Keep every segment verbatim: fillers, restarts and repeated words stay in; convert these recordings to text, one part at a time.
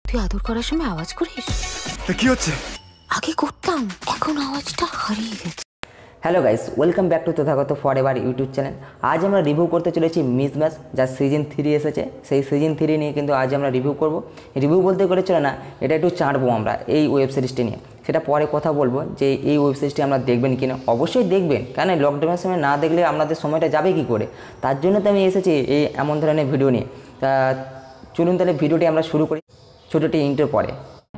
তুই আদর করার সময় আওয়াজ করিস? কি হচ্ছে? আগে করতাম, এখন আওয়াজটা হারিয়ে গেছে। Hello guys, welcome back to Tathagata forever YouTube channel. আজ আমরা রিভিউ করতে চলেছি মিসম্যাচ, যার সিজন থ্রি এসেছে। সেই সিজন থ্রি নিয়ে কিন্তু আজ আমরা রিভিউ করব। রিভিউ বলতে করে চলে না, এটা একটু চাঁটবো আমরা এই ওয়েব সিরিজটি নিয়ে। সেটা পরে কথা বলবো যে এই ওয়েব সিরিজটি আমরা দেখবেন কিনা। অবশ্যই দেখবেন, কারণ লকডাউনের সময় না দেখলে আপনাদের সময়টা যাবে কি করে। তার জন্য তো আমি এসেছি এই এমন ধরনের ভিডিও নিয়ে। তা চলুন তাহলে ভিডিওটি আমরা শুরু করি ছোটোটি ইন্টার পরে।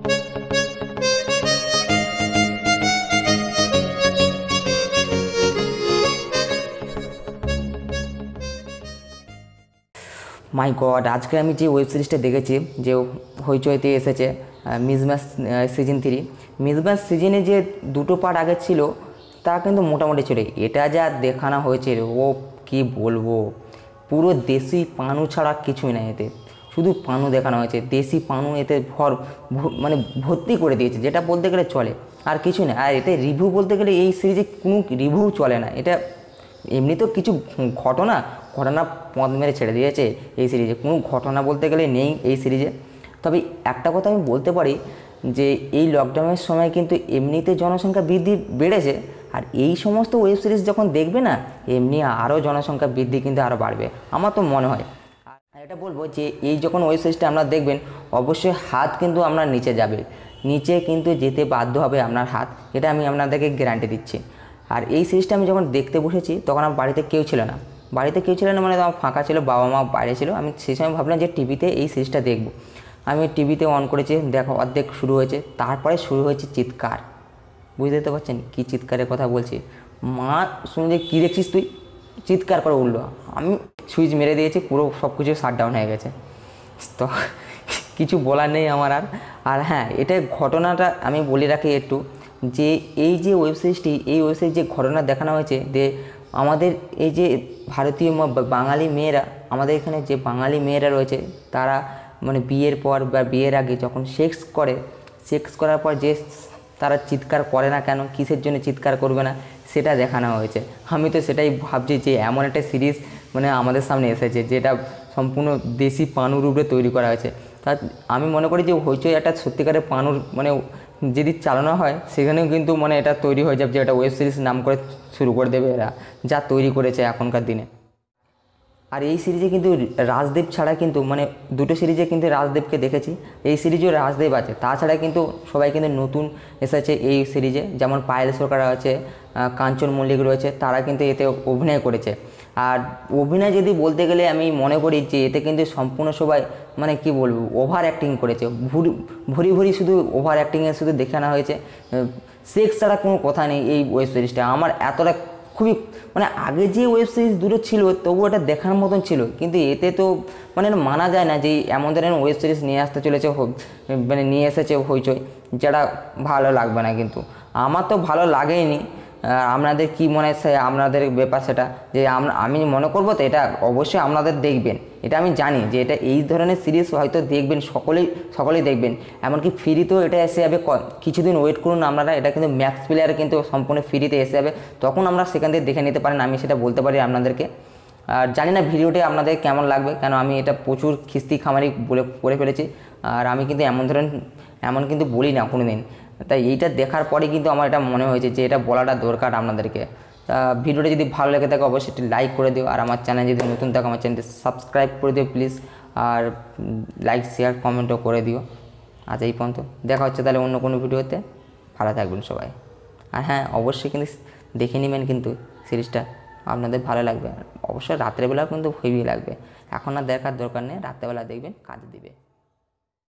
মাই গড, আজকে আমি যে ওয়েব সিরিজটা দেখেছি, যে হইচইতে এসেছে মিসম্যাচ সিজন থ্রি। মিসম্যাচ সিজনে যে দুটো পার্ট আগে ছিল তা কিন্তু মোটামুটি ছিল। এটা যা দেখানো হয়েছে ও কি বলবো, পুরো দেশি পানু ছাড়া কিছুই না। এতে শুধু পানু দেখানো হয়েছে, দেশি পানু এতে ভর মানে ভর্তি করে দিয়েছে, যেটা বলতে গেলে চলে, আর কিছু না। আর এতে রিভিউ বলতে গেলে এই সিরিজে কোনো রিভিউ চলে না। এটা এমনি তো কিছু ঘটনা ঘটনা পথ মেরে ছেড়ে দিয়েছে এই সিরিজে, কোনো ঘটনা বলতে গেলে নেই এই সিরিজে। তবে একটা কথা আমি বলতে পারি যে এই লকডাউনের সময় কিন্তু এমনিতে জনসংখ্যা বৃদ্ধি বেড়েছে, আর এই সমস্ত ওয়েব সিরিজ যখন দেখবে না, এমনি আরও জনসংখ্যা বৃদ্ধি কিন্তু আরও বাড়বে আমার তো মনে হয়। আর এটা বলবো যে এই যখন ওয়েব সিরিজটা আপনারা দেখবেন, অবশ্যই হাত কিন্তু আপনার নিচে যাবে, নিচে কিন্তু যেতে বাধ্য হবে আপনার হাত, এটা আমি আপনাদেরকে গ্যারান্টি দিচ্ছি। আর এই সিরিজটা আমি যখন দেখতে বসেছি তখন আমার বাড়িতে কেউ ছিল না, বাড়িতে কেউ ছিল না মানে আমার ফাঁকা ছিল, বাবা মা বাইরে ছিল। আমি সেই সময় ভাবলাম যে টিভিতে এই সিরিজটা দেখব। আমি টিভিতে অন করেছি, দেখো অর্ধেক শুরু হয়েছে, তারপরে শুরু হয়েছে চিৎকার। বুঝতে তো পারছেন কী চিৎকারের কথা বলছি। মা শুনে যে কী দেখছিস তুই, চিৎকার করে উঠলো। আমি সুইচ মেরে দিয়েছি, পুরো সব কিছু শাট ডাউন হয়ে গেছে। তো কিছু বলার নেই আমার আর। আর হ্যাঁ, এটা ঘটনাটা আমি বলে রাখি একটু, যে এই যে ওয়েব সিরিজটি, এই ওয়েব সিরিজ যে ঘটনা দেখানো হয়েছে, যে আমাদের এই যে ভারতীয় বাঙালি মেয়েরা, আমাদের এখানে যে বাঙালি মেয়েরা রয়েছে, তারা মানে বিয়ের পর বা বিয়ের আগে যখন সেক্স করে, সেক্স করার পর যে তারা চিৎকার করে না কেন, কিসের জন্য চিৎকার করবে না, সেটা দেখানো হয়েছে। আমি তো সেটাই ভাবছি যে এমন একটা সিরিজ মানে আমাদের সামনে এসেছে, যেটা সম্পূর্ণ দেশি পানুর উপরে তৈরি করা হয়েছে। তা আমি মনে করি যে হইচই একটা সত্যিকারের পানুর মানে যদি চালানো হয়, সেখানেও কিন্তু মানে এটা তৈরি হয়ে যাবে, যে এটা ওয়েব সিরিজ নাম করে শুরু করে দেবে এরা, যা তৈরি করেছে এখনকার দিনে। আর এই সিরিজে কিন্তু রাজদেব ছাড়া কিন্তু মানে দুটো সিরিজে কিন্তু রাজদেবকে দেখেছি, এই সিরিজেও রাজদেব আছে। তাছাড়া কিন্তু সবাই কিন্তু নতুন এসেছে এই সিরিজে, যেমন পায়েল সরকার আছে, কাঞ্চন মল্লিক রয়েছে, তারা কিন্তু এতে অভিনয় করেছে। আর অভিনয় যদি বলতে গেলে আমি মনে করি যে এতে কিন্তু সম্পূর্ণ সবাই মানে কি বলবো ওভার অ্যাক্টিং করেছে, ভুরি ভুরি ভুরি শুধু ওভার অ্যাক্টিংয়ে শুধু দেখানো হয়েছে। সেক্স ছাড়া কোনো কথা নেই এই ওয়েব সিরিজটা। আমার এতটা খুবই মানে আগে যে ওয়েব সিরিজ দুটো ছিল তবু এটা দেখার মতন ছিল, কিন্তু এতে তো মানে মানা যায় না যে এমন ধরনের ওয়েব সিরিজ নিয়ে আসতে চলেছে, মানে নিয়ে এসেছে হইচই, যেটা ভালো লাগবে না। কিন্তু আমার তো ভালো লাগেইনি। আপনাদের কি মনে হয় আপনাদের ব্যাপার সেটা, যে আমি মনে করবো তো এটা অবশ্যই আপনাদের দেখবেন। এটা আমি জানি যে এটা এই ধরনের সিরিজ হয়তো দেখবেন, সকলেই সকলেই দেখবেন। এমনকি ফ্রিতেও এটা এসে যাবে, কিছুদিন ওয়েট করুন আপনারা। এটা কিন্তু ম্যাক্স প্লেয়ার কিন্তু সম্পূর্ণ ফ্রিতে এসে যাবে, তখন আমরা সেখান থেকে দেখে নিতে পারেন, আমি সেটা বলতে পারি আপনাদেরকে। আর জানি না ভিডিওটি আপনাদের কেমন লাগবে, কেন আমি এটা প্রচুর খিস্তি খামারি বলে করে ফেলেছি। আর আমি কিন্তু এমন ধরনের এমন কিন্তু বলি না কোনো দিন। তাই এইটা দেখার পরে কিন্তু আমার এটা মনে হয়েছে যে এটা বলাটা দরকার আপনাদেরকে। তা ভিডিওটা যদি ভালো লেগে থাকে অবশ্যই একটি লাইক করে দিও, আর আমার চ্যানেল যদি নতুন থাকে আমার চ্যানেলটি সাবস্ক্রাইব করে দিও প্লিজ, আর লাইক শেয়ার কমেন্টও করে দিও। আজ এই পর্যন্ত, দেখা হচ্ছে তাহলে অন্য কোনো ভিডিওতে। ভালো থাকবেন সবাই। আর হ্যাঁ, অবশ্যই কিন্তু দেখে নেবেন কিন্তু সিরিজটা, আপনাদের ভালো লাগবে। অবশ্যই রাত্রেবেলাও কিন্তু হেভি লাগবে, এখন আর দেখার দরকার নেই, রাত্রেবেলা দেখবেন কাজে দিবে।